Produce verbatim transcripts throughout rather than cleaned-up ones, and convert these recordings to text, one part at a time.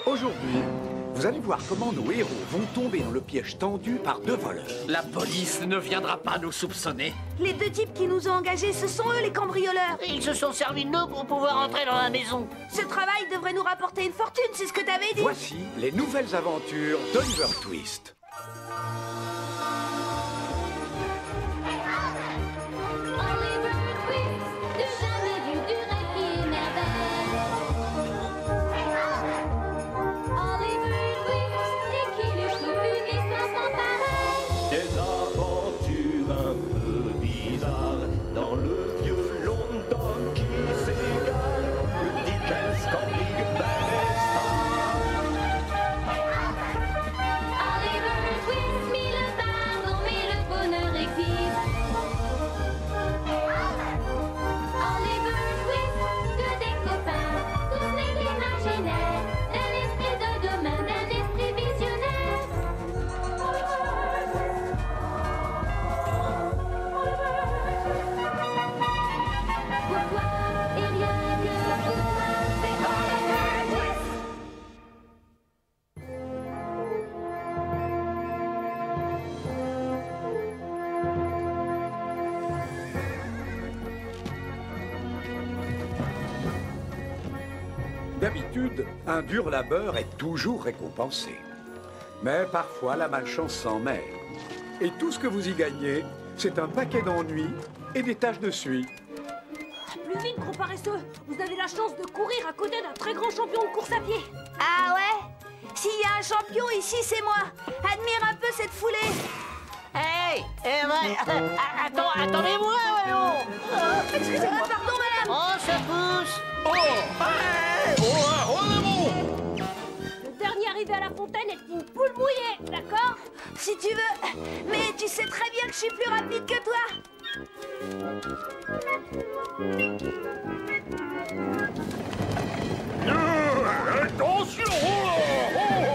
Aujourd'hui, vous allez voir comment nos héros vont tomber dans le piège tendu par deux voleurs. La police ne viendra pas nous soupçonner. Les deux types qui nous ont engagés, ce sont eux les cambrioleurs. Ils se sont servis de nous pour pouvoir entrer dans la maison. Ce travail devrait nous rapporter une fortune, c'est ce que t'avais dit. Voici les nouvelles aventures d'Oliver Twist. D'habitude, un dur labeur est toujours récompensé. Mais parfois, la malchance s'en mêle. Et tout ce que vous y gagnez, c'est un paquet d'ennuis et des taches de suie. Plus vite, gros paresseux. Vous avez la chance de courir à côté d'un très grand champion de course à pied. Ah ouais? S'il y a un champion ici, c'est moi. Admire un peu cette foulée. Hey, eh ben, attends, attendez-moi, voyons. Oh, excusez-moi, pardon, madame. Oh, ça pousse. Oh, hey, oh, oh, oh, bon. Le dernier arrivé à la fontaine est une poule mouillée, d'accord? Si tu veux. Mais tu sais très bien que je suis plus rapide que toi. Euh, attention, oh, oh.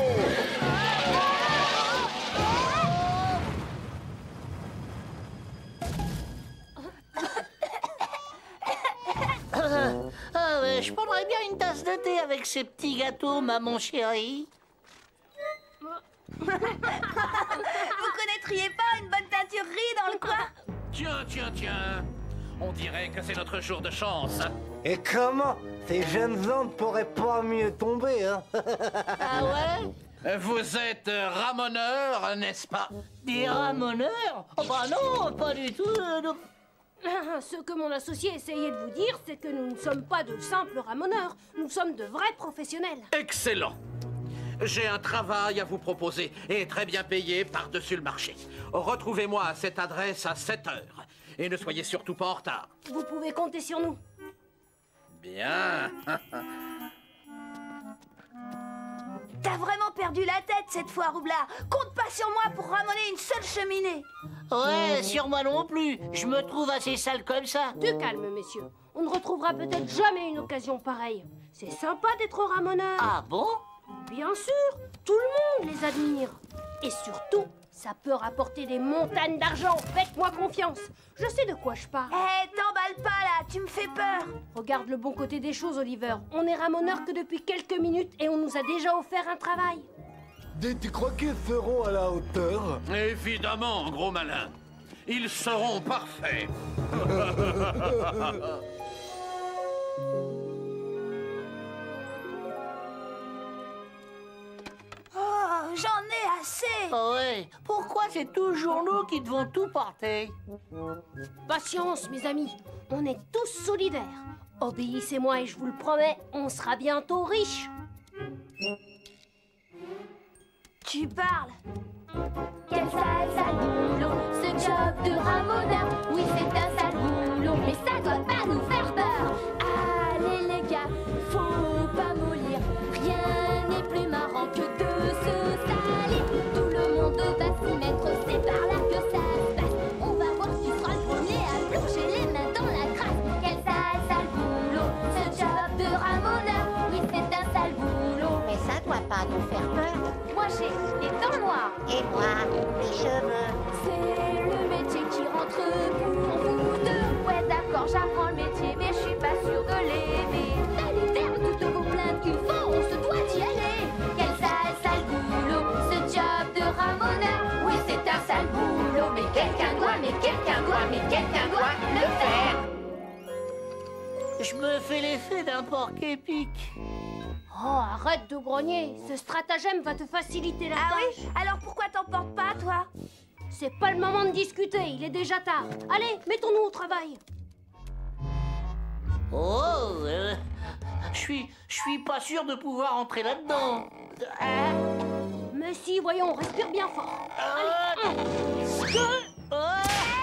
Ah, ouais, je prendrais bien une tasse de thé avec ces petits gâteaux, maman chérie. Vous connaîtriez pas une bonne teinturerie dans le coin? Tiens, tiens, tiens. On dirait que c'est notre jour de chance. Et comment? Ces jeunes gens ne pourraient pas mieux tomber, hein? Ah ouais? Vous êtes ramoneur, n'est-ce pas? Des ramoneurs? Oh bah non, pas du tout. euh, non. Ce que mon associé essayait de vous dire, c'est que nous ne sommes pas de simples ramoneurs. Nous sommes de vrais professionnels. Excellent. J'ai un travail à vous proposer et très bien payé par-dessus le marché. Retrouvez-moi à cette adresse à sept heures. Et ne soyez surtout pas en retard. Vous pouvez compter sur nous. Bien. T'as vraiment perdu la tête cette fois, Roublard. Compte pas sur moi pour ramener une seule cheminée. Ouais, sur moi non plus. Je me trouve assez sale comme ça. Du calme, messieurs. On ne retrouvera peut-être jamais une occasion pareille. C'est sympa d'être ramoneur. Ah bon? Bien sûr, tout le monde les admire. Et surtout, ça peut rapporter des montagnes d'argent. Faites-moi confiance. Je sais de quoi je parle. Eh, t'emballe pas là, tu me fais peur. Regarde le bon côté des choses, Oliver. On est ramoneur que depuis quelques minutes et on nous a déjà offert un travail. Tu, tu crois qu'ils seront à la hauteur? Évidemment, gros malin. Ils seront parfaits. Oh, j'en ai assez. Ah ouais, pourquoi c'est toujours nous qui devons tout porter? Patience, mes amis. On est tous solidaires. Obéissez-moi et je vous le promets, on sera bientôt riches. Tu parles. Quel sale, sale boulot, ce job de ramoneur. Oui, c'est un sale boulot, mais ça doit pas nous faire peur. Allez les gars, faut pas mollir. Rien n'est plus marrant que de se salir. Tout le monde va s'y mettre, c'est par là que ça se passe. On va voir qui sera le premier à plonger les mains dans la crasse. Quel sale, sale boulot, ce job de ramoneur. Oui, c'est un sale boulot, mais ça doit pas nous faire peur. Moi j'ai des dents noires. Et moi, mes cheveux. C'est le métier qui rentre pour vous deux. Ouais d'accord, j'apprends le métier, mais je suis pas sûre de l'aimer. Allez vers toutes vos plaintes, il faut, on se doit d'y aller. quelqu'un doit le faire. Je me fais l'effet d'un porc épique. Oh, arrête de grogner. Ce stratagème va te faciliter la Ah tâche. oui? Alors pourquoi t'en portes pas, toi? C'est pas le moment de discuter, il est déjà tard. Allez, mettons-nous au travail. Oh, euh, je suis, je suis pas sûr de pouvoir entrer là-dedans. Hein? Mais si, voyons, respire bien fort. Euh, deux, oh.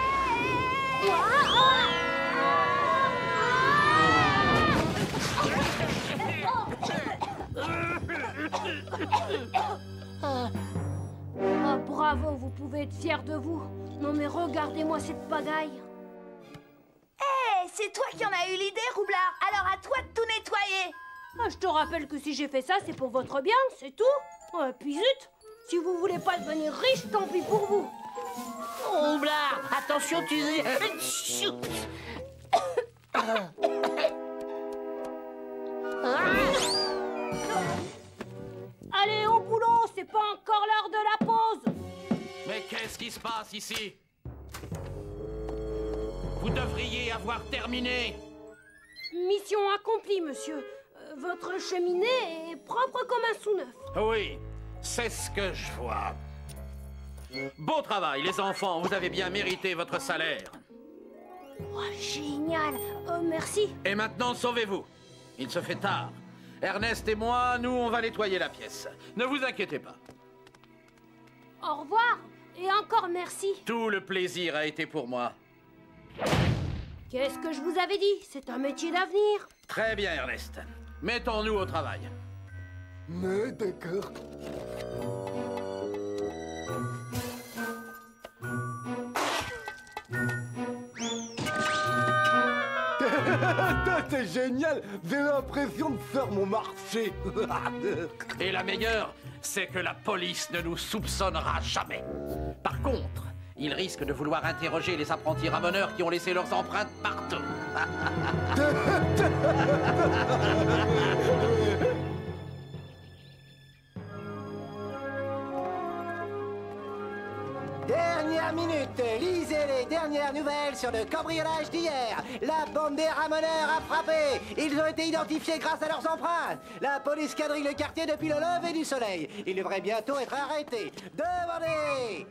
Ah, bravo, vous pouvez être fiers de vous. Non mais regardez-moi cette pagaille. Hé, c'est toi qui en as eu l'idée, Roublard. Alors à toi de tout nettoyer. Ah, je te rappelle que si j'ai fait ça, c'est pour votre bien, c'est tout. Ouais, puis zut, si vous voulez pas devenir riche, tant pis pour vous. Oh, Roublard, attention, tu... Allez, au boulot, c'est pas encore l'heure de la pause. Mais qu'est-ce qui se passe ici? Vous devriez avoir terminé. Mission accomplie, monsieur. Euh, votre cheminée est propre comme un sous-neuf. Oui, c'est ce que je vois. Beau travail, les enfants, vous avez bien mérité votre salaire. Oh, génial. Euh, merci. Et maintenant, sauvez-vous. Il se fait tard. Ernest et moi, nous, on va nettoyer la pièce. Ne vous inquiétez pas. Au revoir. Et encore merci. Tout le plaisir a été pour moi. Qu'est-ce que je vous avais dit? C'est un métier d'avenir. Très bien, Ernest. Mettons-nous au travail. Mais d'accord. C'est génial. J'ai l'impression de faire mon marché. Et la meilleure, c'est que la police ne nous soupçonnera jamais. Par contre, ils risquent de vouloir interroger les apprentis ramoneurs qui ont laissé leurs empreintes partout. Dernière minute, lisez les dernières nouvelles sur le cambriolage d'hier. La bande des ramoneurs a frappé. Ils ont été identifiés grâce à leurs empreintes. La police quadrille le quartier depuis le lever du soleil. Ils devraient bientôt être arrêtés. Demandez!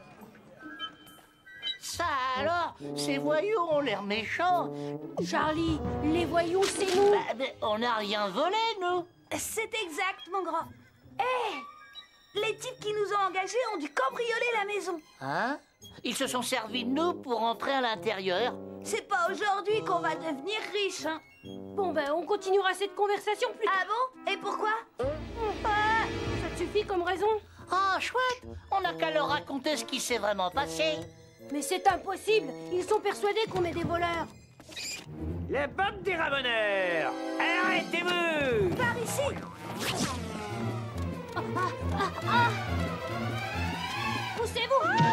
Ça alors, ces voyous ont l'air méchants. Charlie, les voyous, c'est nous. Bah, mais on n'a rien volé, nous. C'est exact, mon grand. Hé, les types qui nous ont engagés ont dû cambrioler la maison. Hein? Ils se sont servis de nous pour entrer à l'intérieur. C'est pas aujourd'hui qu'on va devenir riche, hein. Bon, ben, on continuera cette conversation plus tard. Ah bon? Et pourquoi? Ah, ça te suffit comme raison? Ah, chouette. On n'a qu'à leur raconter ce qui s'est vraiment passé. Mais c'est impossible. Ils sont persuadés qu'on est des voleurs. La bande des ramoneurs! Arrêtez-vous! Par ici. Ah, ah, ah, ah. Poussez-vous.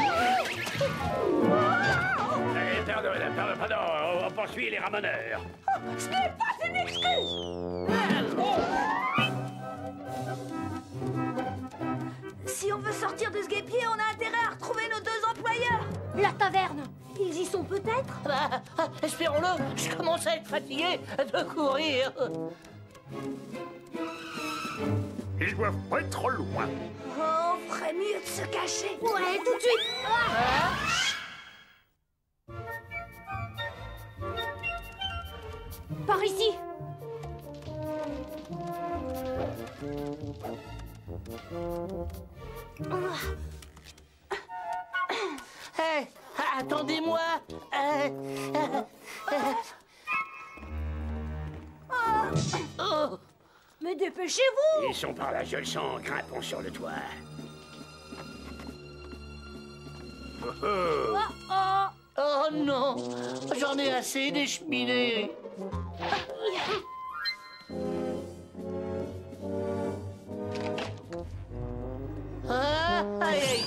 Eh, pardon, pardon, pardon, on poursuit les ramoneurs. Ce n'est pas une excuse. Si on veut sortir de ce guêpier, on a intérêt à retrouver nos deux employeurs. La taverne. Ils y sont peut-être? Bah, espérons-le. Je commence à être fatigué de courir. Ils doivent pas être trop loin. Oh, on ferait mieux de se cacher. Ouais, tout de suite. Ah. Par ici. Hé, attendez-moi. Euh, euh, euh. Oh. Mais dépêchez-vous. Ils sont par là, je le sens, grimpons sur le toit. Oh, oh. Oh, oh. Oh non, j'en ai assez des cheminées. Ah, aïe, aïe.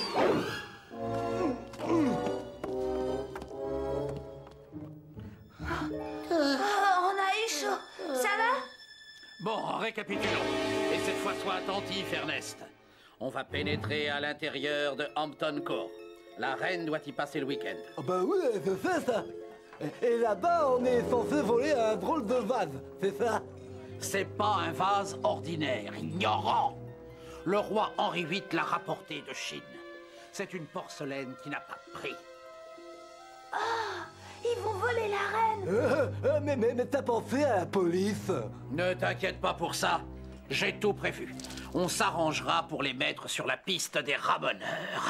Oh, on a eu chaud. Ça va? Bon, récapitulons. Et cette fois, sois attentif, Ernest. On va pénétrer à l'intérieur de Hampton Court. La reine doit y passer le week-end. Ah bah oui, c'est fait ça. Et là-bas, on est censé voler un drôle de vase, c'est ça? C'est pas un vase ordinaire, ignorant. Le roi Henri huit l'a rapporté de Chine. C'est une porcelaine qui n'a pas de prix. Ah, ils vont voler la reine. Euh, euh, mais mais, mais t'as pensé à la police? Ne t'inquiète pas pour ça. J'ai tout prévu. On s'arrangera pour les mettre sur la piste des ramoneurs.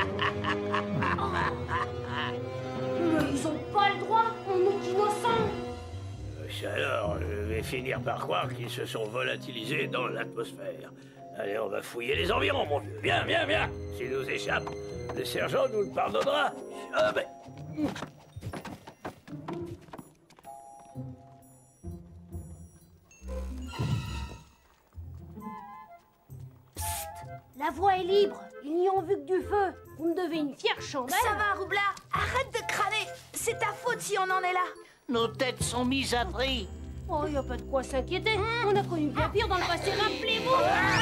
Mais ils ont pas le droit, on est innocents. Alors, je vais finir par croire qu'ils se sont volatilisés dans l'atmosphère. Allez, on va fouiller les environs, mon vieux. Viens, viens, viens. S'ils nous échappent, le sergent nous le pardonnera. Jamais. La voie est libre, ils n'y ont vu que du feu. Vous me devez une fière chandelle. Ça va, Roublard. Arrête de crâner. C'est ta faute si on en est là. Nos têtes sont mises à prix. Oh, y a pas de quoi s'inquiéter. On a connu bien pire dans le passé, rappelez-vous.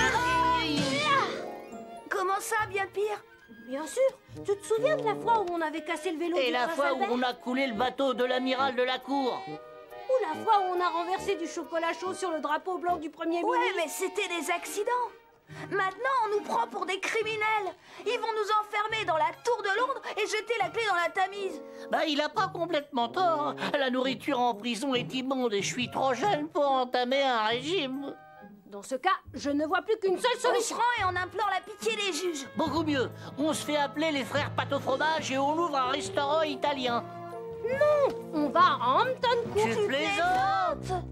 Comment ça, bien pire? Bien sûr. Tu te souviens de la fois où on avait cassé le vélo Et du la prince fois où Albert? on a coulé le bateau de l'amiral de la cour. Ou la fois où on a renversé du chocolat chaud sur le drapeau blanc du premier Ouais, ministre? mais c'était des accidents. Maintenant, on nous prend pour des criminels. Ils vont nous enfermer dans la tour de Londres et jeter la clé dans la Tamise. Bah, il a pas complètement tort. La nourriture en prison est immonde et je suis trop jeune pour entamer un régime. Dans ce cas, je ne vois plus qu'une seule On se solution. rend et on implore la pitié des juges. Beaucoup mieux. On se fait appeler les frères pâte au fromage et on ouvre un restaurant italien. Non, on va à Hampton Court. Tu plaisantes?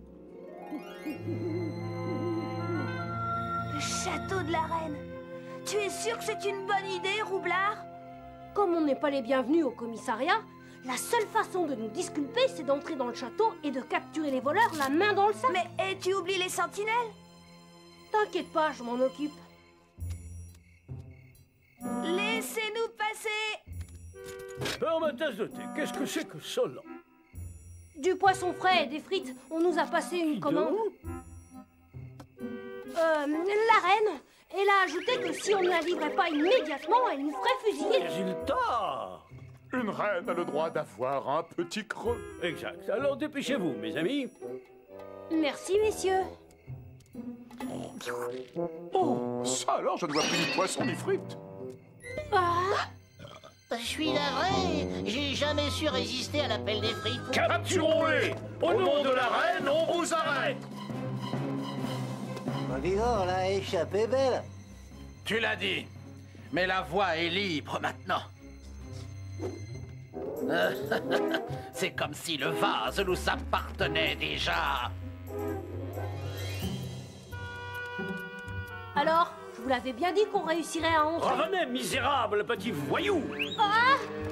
Le château de la reine. Tu es sûr que c'est une bonne idée, Roublard? Comme on n'est pas les bienvenus au commissariat, la seule façon de nous disculper, c'est d'entrer dans le château et de capturer les voleurs la main dans le sac. Mais et tu oublies les sentinelles? T'inquiète pas, je m'en occupe. Laissez-nous passer. Alors, ma tasse de thé, qu'est-ce que c'est que ça, là? Du poisson frais et des frites, on nous a passé une commande. Euh, la reine, elle a ajouté que si on ne la livrait pas immédiatement, elle nous ferait fusiller. Résultat! Une reine a le droit d'avoir un petit creux. Exact. Alors, dépêchez-vous, mes amis. Merci, messieurs. Oh, ça alors, je ne vois plus ni poisson ni frites. Ah, Je suis navré. J'ai jamais su résister à l'appel des frites. Capturons-les! Au nom de la reine, on vous arrête! Bah, dis donc, on a échappé belle. Tu l'as dit. Mais la voie est libre maintenant. C'est comme si le vase nous appartenait déjà. alors, je vous l'avais bien dit qu'on réussirait à entrer. Revenez, misérable petit voyou! Ah,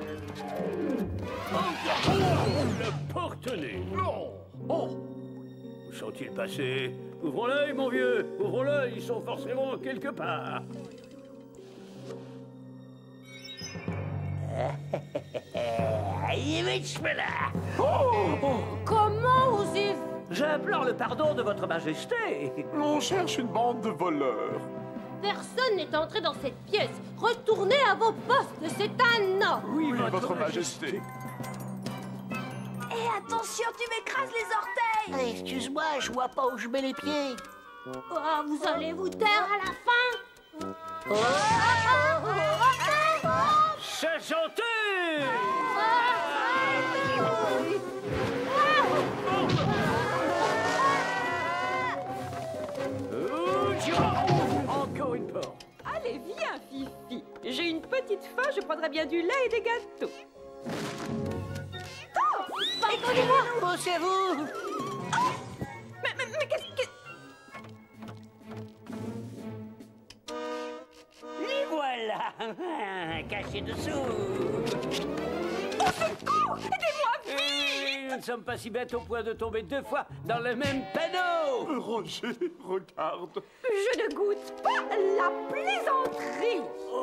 Le porte-nez! Non! Oh! Où sont-ils passés? Ouvrons l'œil, mon vieux! Ouvrons l'œil, ils sont forcément quelque part! comment osez-vous? J'implore le pardon de votre majesté! On cherche une bande de voleurs. Personne n'est entré dans cette pièce. Retournez à vos postes, c'est un non. Oui, Oui, votre majesté. Et attention, tu m'écrases les orteils. Ah, excuse-moi, je vois pas où je mets les pieds. Ah, vous allez vous taire à la fin. C'est chanté! Encore une porte. Allez, viens, Fifi. J'ai une petite faim, je prendrai bien du lait et des gâteaux. Pardonnez-moi. Oh, c'est vous! Mais, mais, mais qu'est-ce que... Les voilà! Cachés dessous! Au secours! Aidez-moi, vite! Et nous ne sommes pas si bêtes au point de tomber deux fois dans le même panneau! Roger, regarde. Je ne goûte pas la plaisanterie.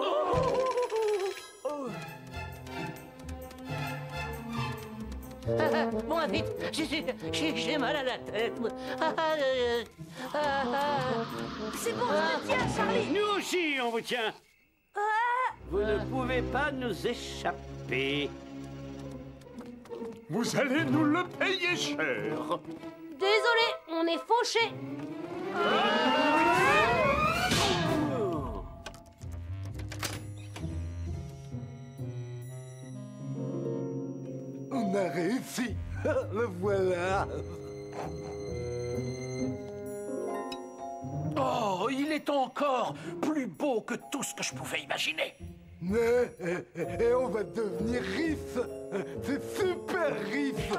Ah, ah, bon, vite, j'ai- j'ai j'ai mal à la tête. moi. Ah, ah, euh, ah, ah. C'est bon, je te tiens, Charlie. Nous aussi, on vous tient! Ah, Vous ne pouvez pas nous échapper. Vous allez nous le payer cher. Désolé, on est fauchés. On a réussi. Le voilà. Oh, il est encore plus beau que tout ce que je pouvais imaginer. Mais, et, et on va devenir riches. C'est super riche.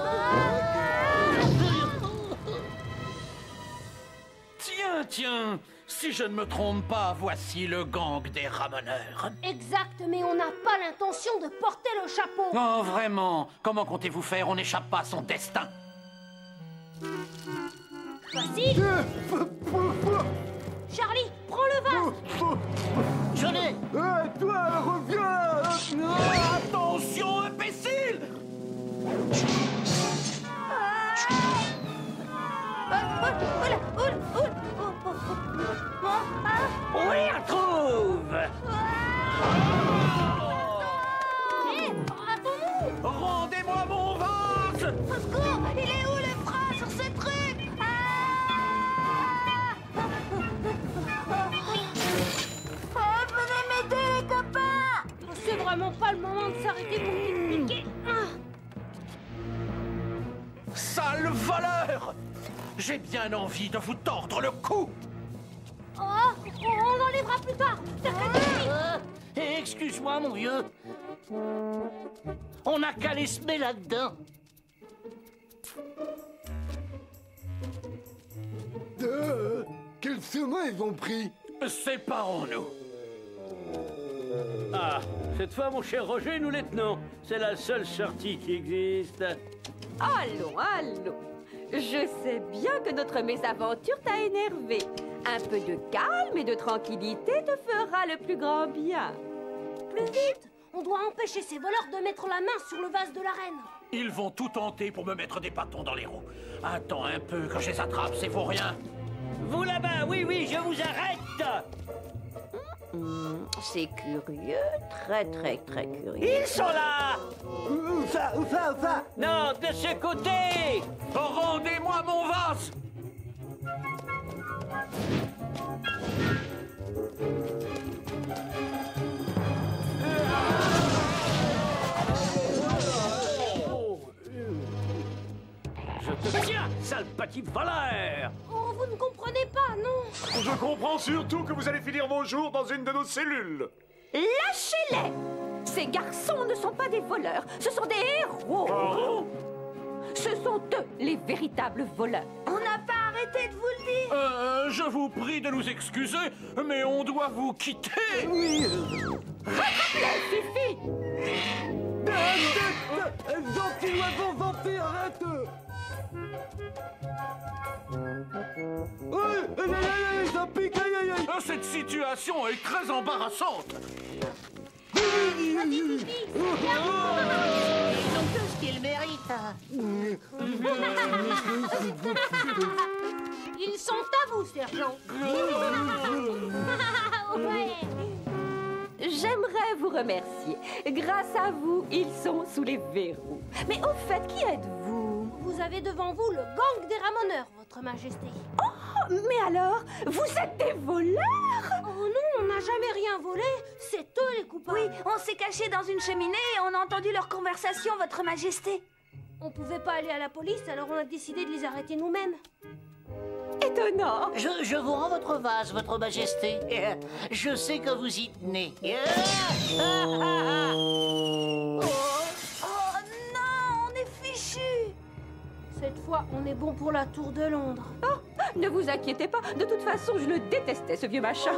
Tiens, tiens, si je ne me trompe pas, voici le gang des ramoneurs. Exact, mais on n'a pas l'intention de porter le chapeau. Oh, vraiment? Comment comptez-vous faire? On n'échappe pas à son destin. Voici. Charlie, prends le vase. Je l'ai. Eh, toi, reviens. Oh, attention, imbécile! On y retrouve. Hé, attends-nous. Rendez-moi mon vase! Au secours, il est où le frein sur ce truc? Ah! Oh, venez m'aider les copains! C'est vraiment pas le moment de s'arrêter pour t'expliquer. Sale voleur! J'ai bien envie de vous tordre le cou! Oh, on l'enlèvera plus tard. Euh, Excuse-moi, mon vieux. On n'a qu'à les semer là-dedans. Euh, quel chemin ils ont pris? Séparons-nous. Ah, cette fois, mon cher Roger, nous les tenons. C'est la seule sortie qui existe. Allons, allons. Je sais bien que notre mésaventure t'a énervé. Un peu de calme et de tranquillité te fera le plus grand bien. Plus vite. On doit empêcher ces voleurs de mettre la main sur le vase de la reine. Ils vont tout tenter pour me mettre des bâtons dans les roues. Attends un peu que je les attrape, c'est pour rien. Vous là-bas, oui, oui, je vous arrête. Hmm, c'est curieux, très, très, très curieux. Ils sont là. Où ça, où ça, où ça? Non, de ce côté. Rendez-moi mon vase! Je te tiens, sale petit voleur. Oh, vous ne comprenez pas, non? Je comprends surtout que vous allez finir vos jours dans une de nos cellules. Lâchez-les! Ces garçons ne sont pas des voleurs, ce sont des héros. Pardon? Ce sont eux, les véritables voleurs. On n'a pas arrêté de vous le dire. Euh, je vous prie de nous excuser, mais on doit vous quitter. Oui. Rattrape-les, Fifi! Gentil oiseau vampire, arrête. Aïe, aïe, aïe, aïe, ça pique, aïe, aïe, aïe. Cette situation est très embarrassante. Ils ont tout ce qu'ils méritent. Ils sont à vous, sergent. Ouais. J'aimerais vous remercier. Grâce à vous, ils sont sous les verrous. Mais au fait, qui êtes-vous? Vous avez devant vous le gang des ramoneurs, votre majesté. Oh, mais alors, vous êtes des voleurs? Oh non, on n'a jamais rien volé. C'est eux les coupables. Oui, on s'est caché dans une cheminée et on a entendu leur conversation, votre majesté. On pouvait pas aller à la police, alors on a décidé de les arrêter nous-mêmes. Étonnant. Je, je vous rends votre vase, votre majesté. Je sais que vous y tenez. Oh non, on est fichus. Cette fois, on est bon pour la tour de Londres. Oh, ne vous inquiétez pas. De toute façon, je le détestais, ce vieux machin.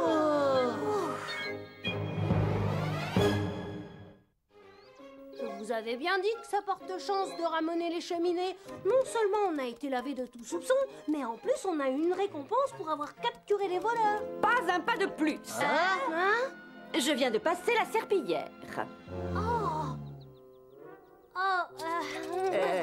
Je vous avais bien dit que ça porte chance de ramener les cheminées. Non seulement on a été lavé de tout soupçon, mais en plus on a eu une récompense pour avoir capturé les voleurs. Pas un pas de plus. Hein? Je viens de passer la serpillière. Oh. Oh. Euh... Euh...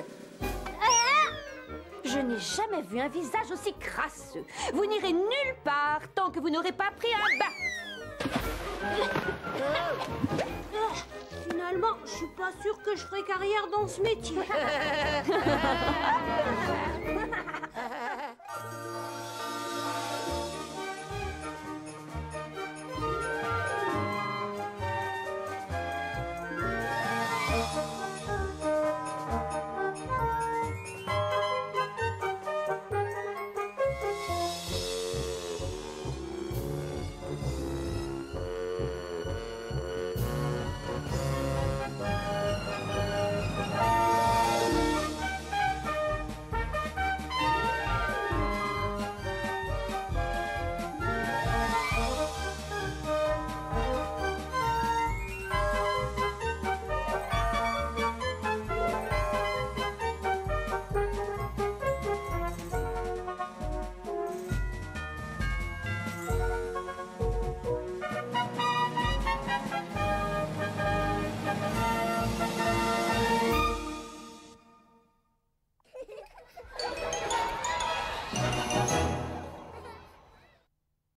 Je n'ai jamais vu un visage aussi crasseux. Vous n'irez nulle part tant que vous n'aurez pas pris un bain. Finalement, je suis pas sûre que je ferai carrière dans ce métier.